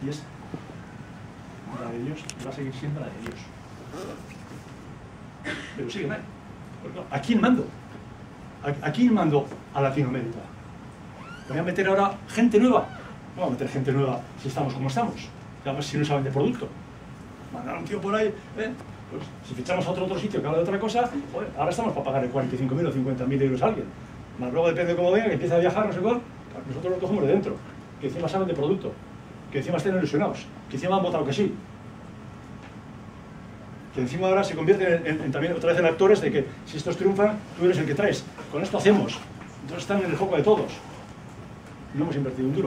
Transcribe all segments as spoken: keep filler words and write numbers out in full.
y es la de Dios, y va a seguir siendo la de Dios. Pero sigue mal. ¿A quién mando? ¿A, a quién mando a Latinoamérica? ¿Voy a meter ahora gente nueva? No voy a meter gente nueva si estamos como estamos. Además, si no saben de producto. Mandar a un tío por ahí, ¿eh? Pues si fichamos a otro, otro sitio que habla de otra cosa, joder, ahora estamos para pagarle cuarenta y cinco mil o cincuenta mil euros a alguien. Más luego depende de cómo venga, que empiece a viajar, no sé cuál, nosotros lo cogemos de dentro. Que encima saben de producto, que encima estén ilusionados, que encima han votado que sí. Que encima ahora se convierten en, en, en, también otra vez en actores de que si estos triunfan, tú eres el que traes. Con esto hacemos. Entonces están en el foco de todos. No hemos invertido un duro.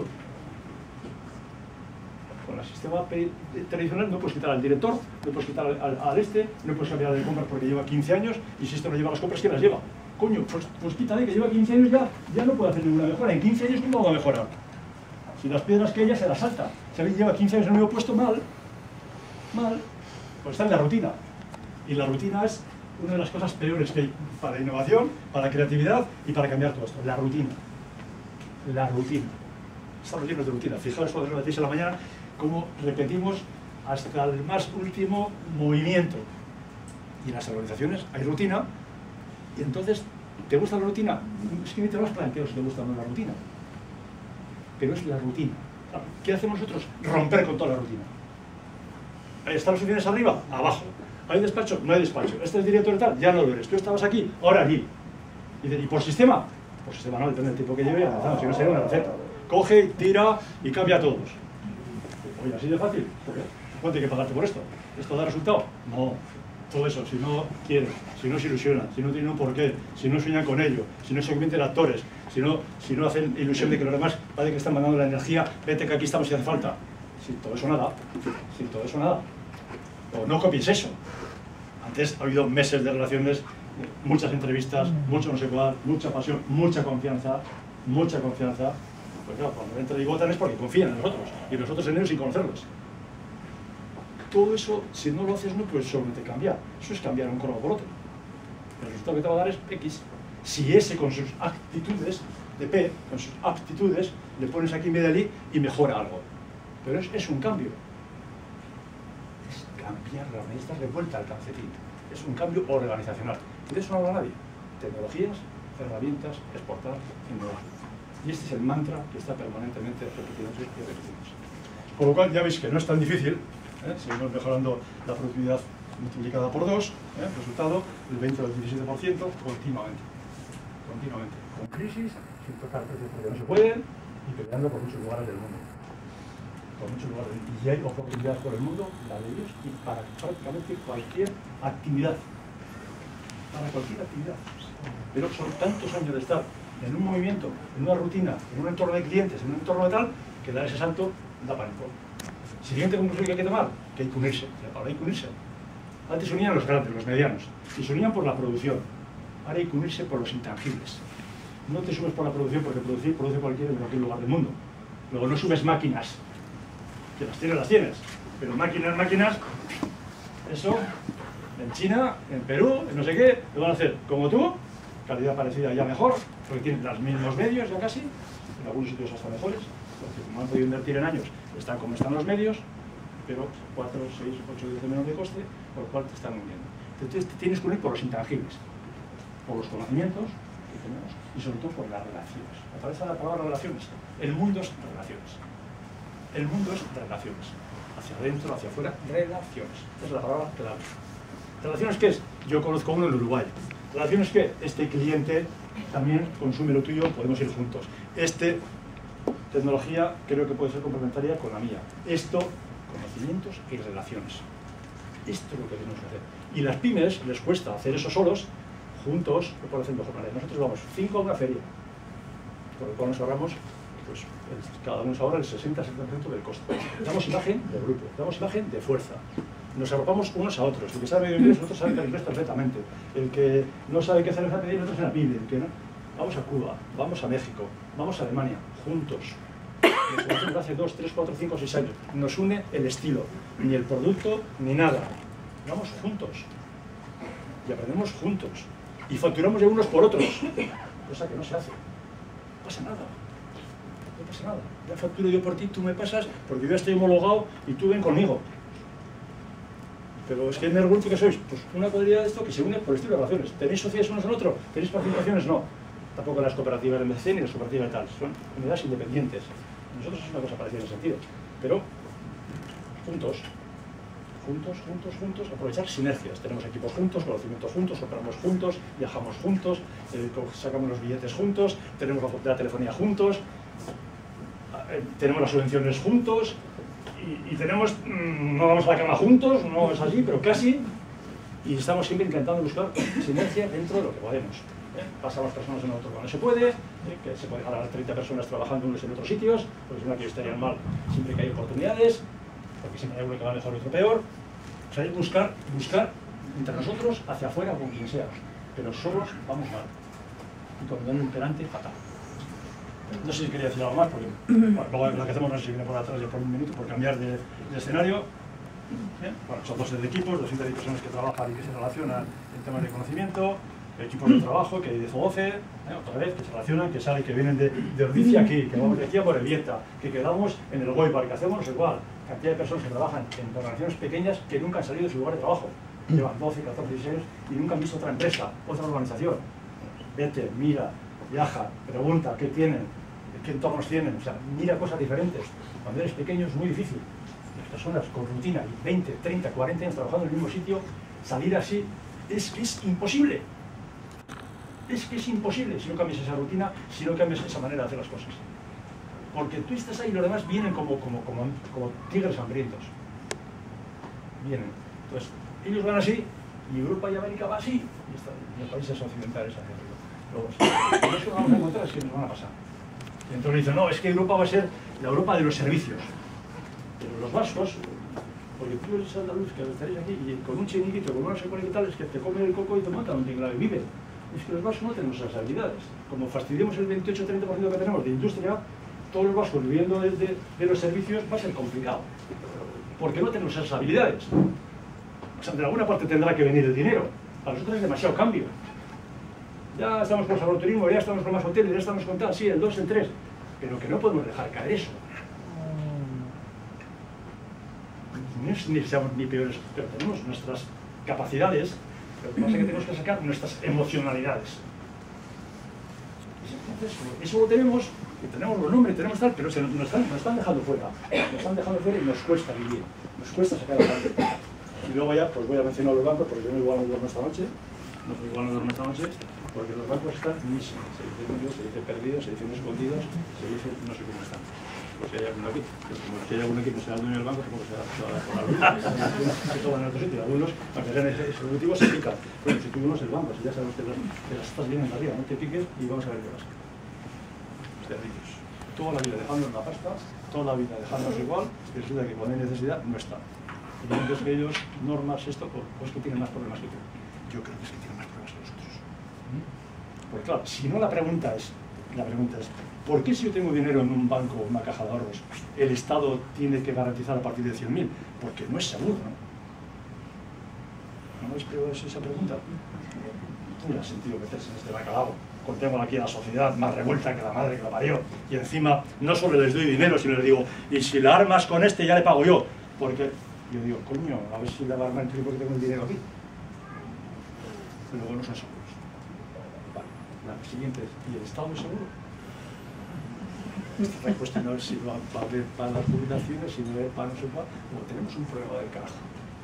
Con el sistema tradicional no puedes quitar al director, no puedes quitar al, al, al este, no puedes cambiar de compras porque lleva quince años y si esto no lleva las compras, ¿quién las lleva? Coño, pues, pues quítale que lleva quince años ya, ya no puede hacer ninguna mejora. En quince años, ¿cómo va a mejorar? Si las piedras que ella se las salta. Si alguien lleva quince años en el mismo puesto, mal, mal, pues está en la rutina. Y la rutina es una de las cosas peores que hay para la innovación, para la creatividad y para cambiar todo esto. La rutina. La rutina. Estamos llenos de rutina. Fijaos cuando nos decís a la mañana cómo repetimos hasta el más último movimiento. Y en las organizaciones hay rutina, y entonces, ¿te gusta la rutina? Es que ni te lo has planteado si te gusta o no la rutina. Pero es la rutina. ¿Qué hacemos nosotros? Romper con toda la rutina. ¿Están las oficinas arriba? Abajo. ¿Hay despacho? No hay despacho. ¿Este es director tal? Ya no lo eres. Tú estabas aquí, ahora allí. Y, ¿y por sistema? Por sistema no, depende del tiempo que lleve y avanzamos. Si no sería una receta. Coge, tira y cambia a todos. Oye, así de fácil. ¿Cuánto hay que pagarte por esto? ¿Esto da resultado? No. Todo eso, si no quieren, si no se ilusionan, si no tienen un porqué, si no sueñan con ello, si no se convierten en actores, si no, si no hacen ilusión de que los demás parece que están mandando la energía, vete que aquí estamos si hace falta. Sin todo eso nada. Sin todo eso nada. O no copies eso. Antes ha habido meses de relaciones, muchas entrevistas, mucho no sé cuál, mucha pasión, mucha confianza, mucha confianza. Pues claro, cuando entran y votan es porque confían en nosotros, y nosotros en ellos sin conocerlos. Todo eso, si no lo haces, no puedes solamente cambiar. Eso es cambiar un cromo por otro. El resultado que te va a dar es X. Si ese con sus actitudes, de P, con sus aptitudes, le pones aquí en vez de allí y mejora algo. Pero es, es un cambio. Es cambiar las necesitas de vuelta al calcetín. Es un cambio organizacional. De eso no habla nadie. Tecnologías, herramientas, exportar, innovar. Y este es el mantra que está permanentemente repitiéndose y repitiéndose. Con lo cual ya veis que no es tan difícil. ¿Eh? Seguimos mejorando la productividad multiplicada por dos, ¿eh? Resultado, el veinte o el diecisiete por ciento continuamente. Continuamente. Con crisis, sin tocar precios porque no se pueden, y peleando por muchos lugares del mundo. Por muchos lugares. Y hay oportunidades por el mundo, la de Dios, y para prácticamente cualquier actividad. Para cualquier actividad. Pero son tantos años de estar en un movimiento, en una rutina, en un entorno de clientes, en un entorno de tal, que dar ese salto da pánico. Siguiente conclusión que hay que tomar, que hay que unirse. Ahora hay que unirse. Antes se unían los grandes, los medianos, y se unían por la producción. Ahora hay que unirse por los intangibles. No te subes por la producción porque producir produce cualquiera en cualquier lugar del mundo. Luego no subes máquinas, que las tienes, las tienes. Pero máquinas, máquinas, eso, en China, en Perú, en no sé qué, lo van a hacer como tú, calidad parecida ya mejor, porque tienen los mismos medios ya casi, en algunos sitios hasta mejores, porque como han podido invertir en años, están como están los medios, pero cuatro, seis, ocho, diez de menos de coste, por lo cual te están uniendo. Entonces te tienes que unir por los intangibles, por los conocimientos que tenemos y sobre todo por las relaciones. Aparece la palabra relaciones. El mundo es relaciones. El mundo es relaciones. Hacia adentro, hacia afuera, relaciones. Esa es la palabra clave. ¿Relaciones qué es? Yo conozco uno en Uruguay. ¿Relaciones qué? Este cliente también consume lo tuyo, podemos ir juntos. Este tecnología creo que puede ser complementaria con la mía. Esto, conocimientos y relaciones. Esto es lo que tenemos que hacer. Y las pymes les cuesta hacer eso solos, juntos lo pueden hacer de mejor manera. Nosotros vamos cinco a una feria, por lo cual nos ahorramos, pues, el, cada uno se ahorra el sesenta a setenta por ciento del coste. Damos imagen de grupo, damos imagen de fuerza. Nos arropamos unos a otros. El que sabe inglés, nosotros sabe inglés perfectamente. El que no sabe qué hacer en la pedir, nosotros en la pyme. El que no, vamos a Cuba, vamos a México, vamos a Alemania, juntos. Nos conocemos hace dos, tres, cuatro, cinco, seis años. Nos une el estilo, ni el producto, ni nada. Vamos juntos. Y aprendemos juntos. Y facturamos de unos por otros. Cosa que no se hace. No pasa nada. No pasa nada. ya facturo yo por ti, tú me pasas, porque yo ya estoy homologado y tú ven conmigo. Pero es que Network, ¿qué sois? Pues una cuadrilla de esto que se une por estilo de relaciones. ¿Tenéis sociedades unos al otro? ¿Tenéis participaciones? No. Tampoco las cooperativas de M C C ni las cooperativas de tal. Son unidades independientes. Nosotros es una cosa parecida en ese sentido. Pero juntos, juntos, juntos, juntos, aprovechar sinergias. Tenemos equipos juntos, conocimientos juntos, operamos juntos, viajamos juntos, eh, sacamos los billetes juntos, tenemos la, la telefonía juntos, eh, tenemos las subvenciones juntos, y, y tenemos, mmm, no vamos a la cama juntos, no es así, pero casi, y estamos siempre intentando buscar sinergia dentro de lo que podemos. ¿eh? Pasamos personas en otro cuando se puede, ¿eh? que se puede dejar a treinta personas trabajando unos en otros sitios, porque si no aquí estarían mal siempre que hay oportunidades, porque siempre hay uno que va mejor y otro peor. O sea, es buscar, buscar entre nosotros, hacia afuera, con quien sea, pero solos vamos mal. Y con un imperante, fatal. No sé si quería decir algo más, porque bueno, luego lo que hacemos no sé si viene por atrás ya por un minuto, por cambiar de, de escenario. ¿eh? Bueno, son dos equipos, doscientas personas que trabajan y que se relacionan en temas de conocimiento, equipos de trabajo, que hay diez o doce, ¿eh? otra vez, que se relacionan, que salen, que vienen de, de Ordicia aquí, que vamos de aquí a Morevieta, que quedamos en el Goibar, que hacemos igual. Cantidad de personas que trabajan en organizaciones pequeñas que nunca han salido de su lugar de trabajo. Llevan doce, catorce, dieciséis años y nunca han visto otra empresa, otra organización. Vete, mira, viaja, pregunta qué tienen, qué entornos tienen, o sea, mira cosas diferentes. Cuando eres pequeño es muy difícil. Las personas con rutina y veinte, treinta, cuarenta años trabajando en el mismo sitio, salir así es que es imposible. Es que es imposible si no cambias esa rutina, si no cambias esa manera de hacer las cosas. Porque tú estás ahí y los demás vienen como, como, como, como tigres hambrientos. Vienen. Entonces, ellos van así, y Europa y América va así, y, está, y los países occidentales hacia arriba. Luego, si eso vamos a encontrar es que nos van a pasar. Y entonces dicen, no, es que Europa va a ser la Europa de los servicios. Pero los vascos, porque tú eres andaluz, que estaréis aquí, y con un chiringuito, con una secuela y tal, es que te comen el coco y te matan donde y viven. Es que los vascos no tenemos esas habilidades. Como fastidiemos el veintiocho a treinta por ciento que tenemos de industria, todos los vascos viviendo de, de, de los servicios va a ser complicado, porque no tenemos esas habilidades. O sea, de alguna parte tendrá que venir el dinero. Para nosotros es demasiado cambio. Ya estamos con saboturismo, ya estamos con más hoteles, ya estamos con tal, sí, el dos, el tres, pero que no podemos dejar caer eso. No es ni seamos ni peores, pero tenemos nuestras capacidades, pero lo que pasa es que tenemos que sacar nuestras emocionalidades. Entonces, eso lo tenemos, que tenemos los nombres, tenemos tal, pero se nos, nos, están, nos están dejando fuera. Nos están dejando fuera y nos cuesta vivir, nos cuesta sacar adelante. Y luego ya, pues voy a mencionar los bancos, porque yo no igual no duermo esta noche, no igual no duermo esta noche, porque los bancos están misiones, se dice nulos, se dice perdidos, se dicen escondidos, se dice no sé cómo están. Pues si hay alguno aquí, pues como si hay alguno aquí que sea el dueño del banco, supongo que será por algunos, que toman en otro sitio, algunos, para que sean ejecutivos, se pican. Bueno, si tú no es el banco, si ya sabes que las, que las estás viendo arriba, no te piques y vamos a ver qué pasa. Servicios. Toda la vida dejándonos la pasta, toda la vida dejándonos igual, y resulta que cuando hay necesidad no está. Y entonces que ellos, normas, esto, pues que tienen más problemas que tú. Yo creo que es que tienen más problemas que nosotros. Porque claro, si no la pregunta es, la pregunta es, ¿por qué si yo tengo dinero en un banco o una caja de ahorros, el Estado tiene que garantizar a partir de cien mil? Porque no es seguro, ¿no? ¿No habéis preguntado esa pregunta? Tiene sentido meterse en este bacalao. Contengo aquí a la sociedad más revuelta que la madre que la parió. Y encima, no solo les doy dinero, sino les digo, y si la armas con este ya le pago yo. Porque yo digo, coño, a ver si la arma en porque tengo el dinero aquí. Pero luego no son seguros. Vale, la siguiente es, ¿y el Estado es seguro? Esta respuesta no es si va a haber para las jubilaciones, si no va a haber para no sé cuál. Luego tenemos un problema del carajo.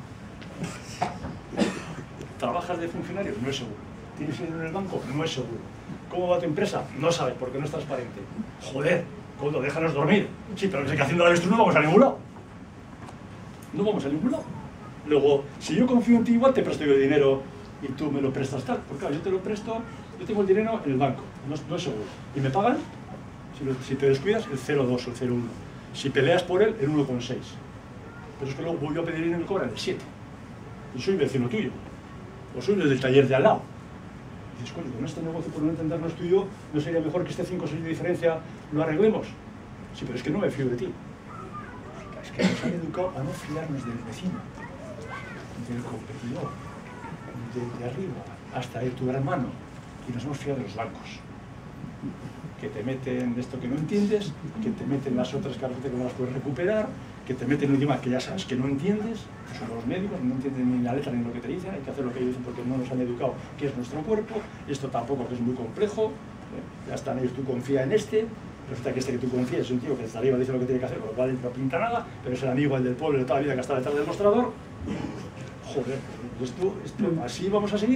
¿Trabajas de funcionario? No es seguro. ¿Tienes dinero en el banco? No es seguro. ¿Cómo va tu empresa? No sabes, porque no es transparente. Joder, Codo, déjanos dormir. Sí, pero es que haciendo la avestruz no vamos a ningún lado. No vamos a ningún lado. Luego, si yo confío en ti, igual te presto yo el dinero y tú me lo prestas tal. Porque claro, yo te lo presto, yo tengo el dinero en el banco, no, no es seguro. ¿Y me pagan? Si, lo, si te descuidas, el cero coma dos o el cero coma uno. Si peleas por él, el uno coma seis. Pero es que luego voy a pedir dinero y me cobran el siete. Y soy vecino tuyo. O soy el del taller de al lado. Y dices, coño, con este negocio por no entendernos tú y yo, ¿no sería mejor que este cinco o seis de diferencia lo arreglemos? Sí, pero es que no me fío de ti. Es que nos han educado a no fiarnos del vecino, del competidor, de, de arriba, hasta de tu hermano. Y nos hemos fiado de los bancos. que te meten esto que no entiendes, que te meten las otras carretas que no las puedes recuperar, que te meten un idioma que ya sabes que no entiendes, que son los médicos, no entienden ni la letra ni lo que te dicen, hay que hacer lo que ellos dicen porque no nos han educado, que es nuestro cuerpo, esto tampoco que es muy complejo, ¿eh? Ya están ellos, tú confía en este, resulta que este que tú confías es un tío que desde arriba dice lo que tiene que hacer, con lo cual no pinta nada, pero es el amigo, el del pueblo de toda la vida que está detrás del mostrador. Joder, esto, esto, así vamos a seguir.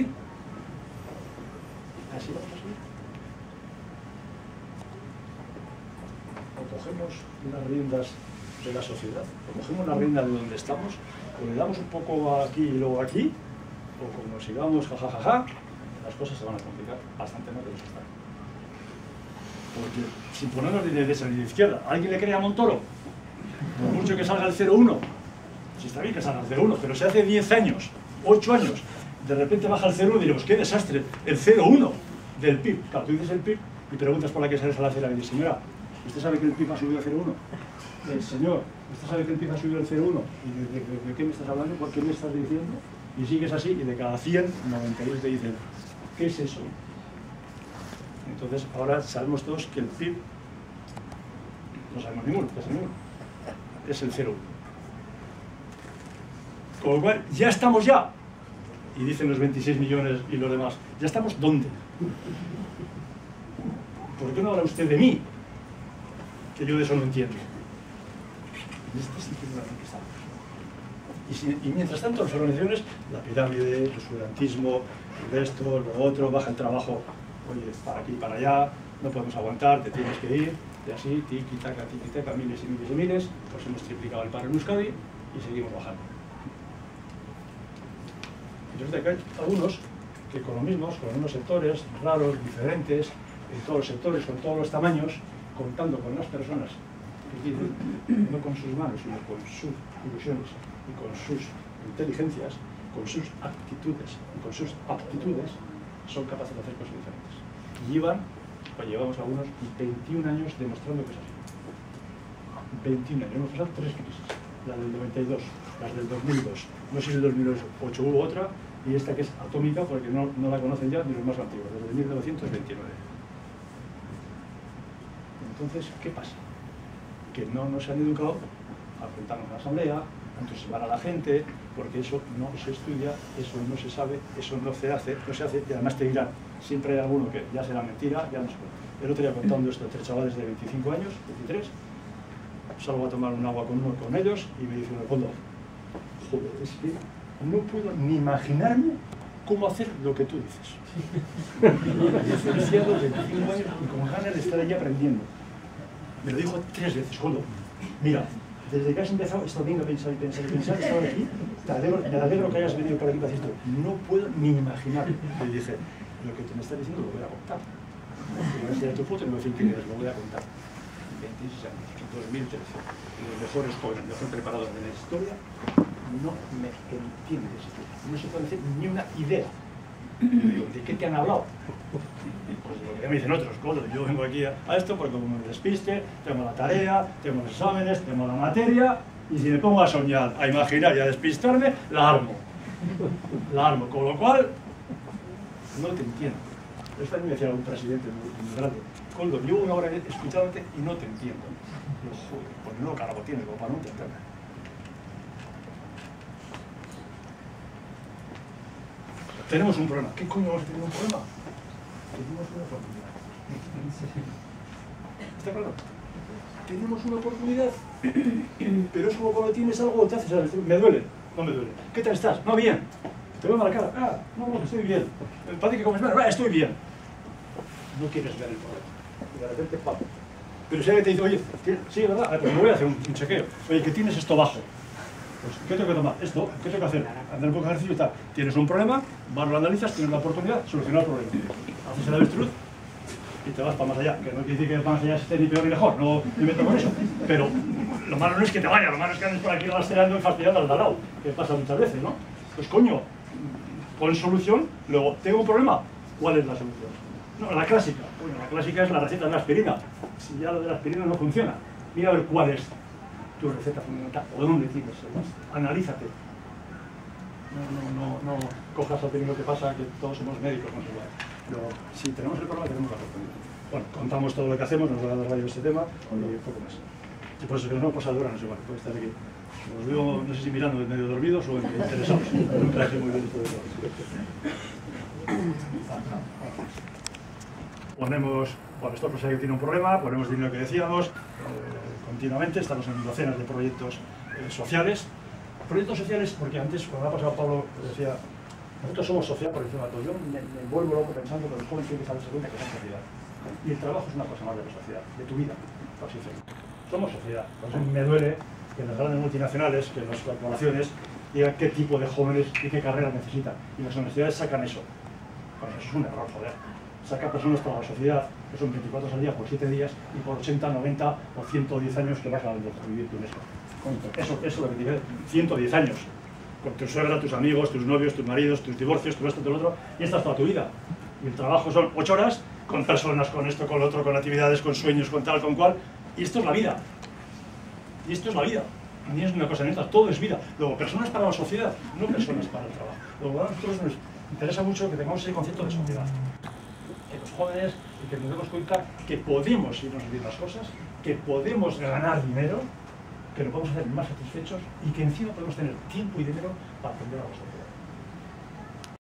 Así vamos a seguir. O cogemos las riendas de la sociedad, o cogemos la rienda de donde estamos, o le damos un poco aquí y luego aquí, o como sigamos jajajaja, ja, ja, ja, las cosas se van a complicar bastante más de lo que están. Porque sin ponernos ni de derecha ni de izquierda, ¿a alguien le cree a Montoro? Por mucho que salga el cero uno, si está bien que salga el cero uno, pero si hace diez años, ocho años, de repente baja el cero uno y diremos, ¡qué desastre! El cero uno del P I B. Claro, tú dices el P I B y preguntas por la que sales a la acera y dices, señora, ¿usted sabe que el P I B ha subido al cero uno? Eh, señor, ¿usted sabe que el P I B ha subido al cero uno? ¿Y de, de, de, de qué me estás hablando? ¿Por qué me estás diciendo? Y sigues así y de cada cien, noventa y dos te dicen, ¿qué es eso? Entonces, ahora sabemos todos que el P I B, no sabemos ninguno, que es ninguno, es el cero uno. Con lo cual, ya estamos ya, y dicen los veintiséis millones y los demás, ¿ya estamos dónde? ¿Por qué no habla usted de mí? Que yo de eso no entiendo. En este sitio en el que estamos. Y, si, y mientras tanto, las organizaciones, la pirámide, el estudiantismo, el esto, lo otro, baja el trabajo, oye, para aquí, para allá, no podemos aguantar, te tienes que ir, y así, tiki, taca, tiki, taca, miles y miles y miles, pues hemos triplicado el paro en Euskadi y seguimos bajando. Entonces, hay algunos que con lo mismo, con unos sectores raros, diferentes, en todos los sectores, con todos los tamaños, contando con las personas que tienen, no con sus manos, sino con sus ilusiones y con sus inteligencias, con sus actitudes y con sus aptitudes, son capaces de hacer cosas diferentes. Y llevan, o llevamos algunos, veintiún años demostrando que es así. veintiún años, hemos pasado tres crisis. La del noventa y dos, las del dos mil dos, no sé si el dos mil ocho hubo otra, y esta que es atómica, porque no, no la conocen ya ni los más antiguos, desde mil novecientos veintinueve. Entonces, ¿qué pasa? Que no nos han educado a enfrentarnos a la asamblea, a entusiasmar a la gente, porque eso no se estudia, eso no se sabe, eso no se hace, no se hace, y además te dirán, siempre hay alguno que ya será mentira, ya no se puede. El otro día contando esto a tres chavales de veinticinco años, veintitrés, salgo a tomar un agua con uno con ellos y me dicen, en el fondo, joder, es que no puedo ni imaginarme cómo hacer lo que tú dices. Licenciado, veinticinco años y con ganas de estar allí aprendiendo. Me lo dijo tres veces, Coldo, mira, desde que has empezado, he estado viendo, pensar y pensar y pensar, he estado aquí, te alegro, me alegro que hayas venido por aquí para decir esto. No puedo ni imaginar. Le dije, lo que te me estás diciendo lo voy a contar. Te voy a enseñar tu foto y me voy a decir quién eres, lo voy a contar. veintiséis años, dos mil trece, los mejores jóvenes, mejor preparados de la historia, no me entiendes. No se puede hacer ni una idea. Digo, ¿de qué te han hablado? Pues lo que me dicen otros, Coldo, yo vengo aquí a, a esto porque como me despiste, tengo la tarea, tengo los exámenes, tengo la materia, y si me pongo a soñar, a imaginar y a despistarme, la armo. La armo, con lo cual, no te entiendo. Esta vez me decía un presidente muy, muy grande, Coldo, llevo una hora escuchándote y no te entiendo. Yo, joder, pues no carajo tiene, como para no entenderme. Tenemos un problema. ¿Qué coño vamos a tener un problema? Tenemos una oportunidad. ¿Está claro? Tenemos una oportunidad, pero es como cuando tienes algo, te haces, ¿sabes? Me duele, no me duele. ¿Qué tal estás? No, bien. Te veo mala cara. Ah, no, no, estoy bien. Parece que comes mal. Ah, estoy bien. No quieres ver el problema. Y de repente, ¡pam! Pero si alguien te dice, oye, sí, ¿verdad? Ah, pues me voy a hacer un, un chequeo. Oye, que tienes esto bajo. Pues, ¿qué tengo que tomar? Esto, ¿qué tengo que hacer? Andar un poco de ejercicio y tal. Tienes un problema, vas, lo analizas, tienes la oportunidad de solucionar el problema. Haces el avestruz y te vas para más allá. Que no quiere decir que el más allá esté ni peor ni mejor, no me meto con eso. Pero lo malo no es que te vayas, lo malo es que andes por aquí rastreando y fastidiando al de al lado, que pasa muchas veces, ¿no? Pues coño, pon solución, luego, ¿tengo un problema? ¿Cuál es la solución? No, la clásica. Bueno, la clásica es la receta de la aspirina. Si ya lo de la aspirina no funciona, mira a ver cuál es tu receta fundamental, o dónde tienes, analízate. No, no, no, no cojas a lo que pasa, que todos somos médicos, no sé igual. Pero si tenemos el problema, tenemos la oportunidad. Bueno, contamos todo lo que hacemos, nos va a dar rayo este tema y poco más. Y por eso que no pasa de hora, no sé igual, puede estar aquí. Os veo, no sé si mirando medio dormidos o interesados. Nunca sé muy bien esto de todo. Ponemos, bueno, esto pues que tiene un problema, ponemos dinero que decíamos, eh, continuamente, estamos en docenas de proyectos eh, sociales. Proyectos sociales, porque antes, cuando ha pasado Pablo, decía, nosotros somos sociedad por encima de todo. Yo me, me vuelvo loco pensando que los jóvenes tienen que darse cuenta que son sociedad. Y el trabajo es una cosa más de la sociedad, de tu vida, por así decirlo. Somos sociedad. Por eso me duele que en las grandes multinacionales, que en las corporaciones, digan qué tipo de jóvenes y qué carreras necesitan. Y las universidades sacan eso. Bueno, eso es un error, joder. Saca personas para la sociedad, que son veinticuatro horas al día por siete días y por ochenta, noventa o ciento diez años que vas a vivir tú en eso. Eso, eso es lo que te dice, ciento diez años. Con tu suegra, tus amigos, tus novios, tus maridos, tus divorcios, todo esto, todo lo otro, y esta es toda tu vida. Y el trabajo son ocho horas, con personas, con esto, con lo otro, con actividades, con sueños, con tal, con cual, y esto es la vida. Y esto es la vida. Ni es una cosa ni otra, todo es vida. Luego, personas para la sociedad, no personas para el trabajo. Luego, a nosotros nos interesa mucho que tengamos ese concepto de sociedad. Que los jóvenes, y que nos demos cuenta que podemos irnos a vivir las cosas, que podemos ganar dinero, que lo podemos hacer más satisfechos y que encima podemos tener tiempo y dinero para atender a la sociedad.